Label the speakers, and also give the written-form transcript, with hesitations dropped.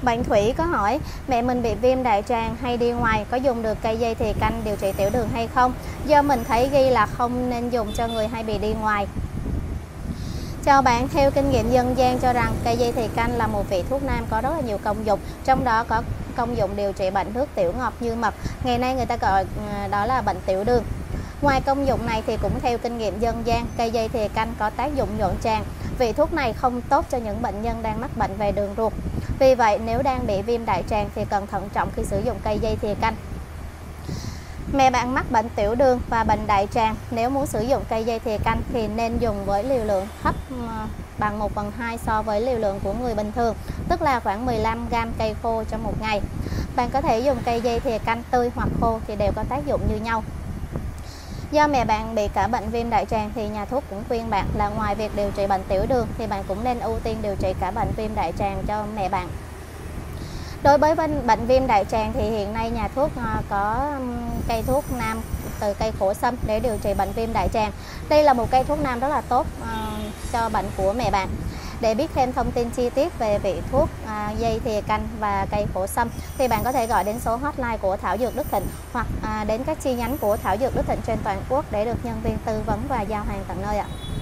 Speaker 1: Bạn Thủy có hỏi mẹ mình bị viêm đại tràng hay đi ngoài, có dùng được cây dây thìa canh điều trị tiểu đường hay không? Do mình thấy ghi là không nên dùng cho người hay bị đi ngoài. Chào bạn, theo kinh nghiệm dân gian cho rằng cây dây thìa canh là một vị thuốc nam có rất là nhiều công dụng, trong đó có công dụng điều trị bệnh nước tiểu ngọt như mật, ngày nay người ta gọi đó là bệnh tiểu đường. Ngoài công dụng này thì cũng theo kinh nghiệm dân gian, cây dây thìa canh có tác dụng nhuận tràng. Vị thuốc này không tốt cho những bệnh nhân đang mắc bệnh về đường ruột. Vì vậy, nếu đang bị viêm đại tràng thì cần thận trọng khi sử dụng cây dây thìa canh. Mẹ bạn mắc bệnh tiểu đường và bệnh đại tràng, nếu muốn sử dụng cây dây thìa canh thì nên dùng với liều lượng thấp bằng 1/2 so với liều lượng của người bình thường, tức là khoảng 15g cây khô trong một ngày. Bạn có thể dùng cây dây thìa canh tươi hoặc khô thì đều có tác dụng như nhau. Do mẹ bạn bị cả bệnh viêm đại tràng thì nhà thuốc cũng khuyên bạn là ngoài việc điều trị bệnh tiểu đường thì bạn cũng nên ưu tiên điều trị cả bệnh viêm đại tràng cho mẹ bạn. Đối với bệnh viêm đại tràng thì hiện nay nhà thuốc có cây thuốc nam từ cây khổ sâm để điều trị bệnh viêm đại tràng. Đây là một cây thuốc nam rất là tốt cho bệnh của mẹ bạn. Để biết thêm thông tin chi tiết về vị thuốc dây thìa canh và cây khổ sâm thì bạn có thể gọi đến số hotline của Thảo Dược Đức Thịnh hoặc đến các chi nhánh của Thảo Dược Đức Thịnh trên toàn quốc để được nhân viên tư vấn và giao hàng tận nơi ạ.